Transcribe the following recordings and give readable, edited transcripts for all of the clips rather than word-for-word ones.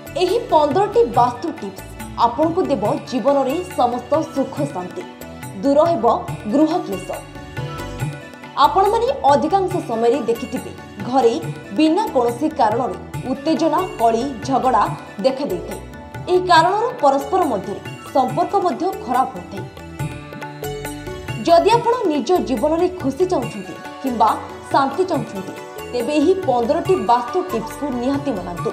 ଏହି 15ଟି वास्तु टिप्स आपन को देव जीवन में समस्त सुख शांति दूर हेब गृह क्लेश। आपण माने अधिकांश समय देखिथिबे घरे बिना कोनोसी कारण उत्तेजना कली झगड़ा देखा देइथे। एही कारण परस्पर मध्य संपर्क मध्य खराब होते। जदि आपण निज जीवन में खुशी चाहते किंबा शांति चाहते तेबे एही 15टी वास्तु टिप्स को निहाती मनातु।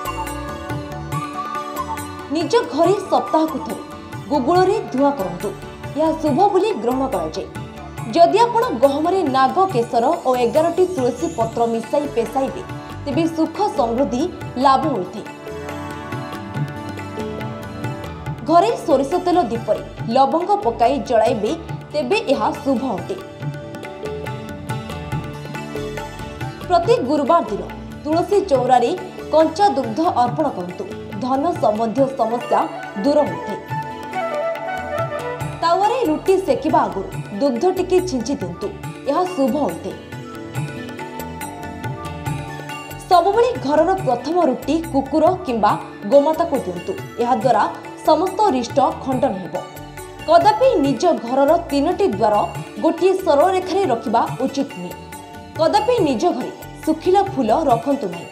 निज घरे सप्ताह को थरे गुगुल रे धुआ करंतु। यह शुभ बोली ग्रहण करा जाय। जदि आपण गहमरे नाग केसर और 11टी तुलसी पत्र मिसाई पेसाइबे तेबे सुख समृद्धि लाभ होइथे। घरे सोरिष तेल दीपरे लवंग पकाई जलाइबे तेबे यह शुभ अटे। प्रति गुरुवार दिन तुलसी चौरारे कंचा दुग्ध अर्पण करंतु। धन संबंधी समस्या दूर होते। तावारे रुटी सेकिबा आगुरु दुग्ध टिके छिंची दिंतु। यह शुभ होते। सबबेले घरर प्रथम रुटी कुकुर किंबा गोमाता को दिंतु। यह द्वारा समस्त रिष्ट खंडन हेबो। कदापि निज घरर 3टी द्वार गोटे सरल रेखारे रखिबा उचित नुहे। कदापि निज घरे सुखिला फूल रखंतु नहीं।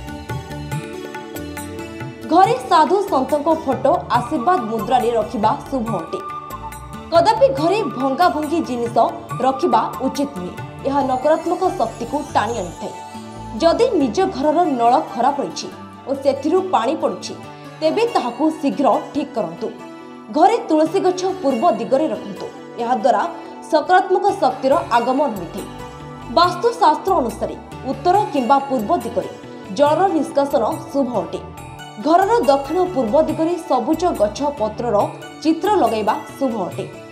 घरे साधु संतों फोटो आशीर्वाद मुद्रा रे रखिबा शुभ अटे। कदापि घरे भंगा भंगी जिनिस रखिबा उचित नुहे। यह नकारात्मक शक्ति को टाणी आनिଥାଏ। जदि निज घरर नळ खराब रहिछि और सेथिरु पानी पडुछि तेबे ताहाकू शीघ्र ठीक करंतु। घरे तुलसी गछ पूर्व दिगरे रखंतु। यह द्वारा सकारात्मक शक्तिर आगमन होइଥାଏ। वास्तु शास्त्र अनुसार उत्तर किंबा पूर्व दिगरे जलर निष्कासन शुभ अटे। घरर दक्षिण पूर्व दिगरे सबुज गछ पत्रर चित्र लगाइबा शुभ अटे।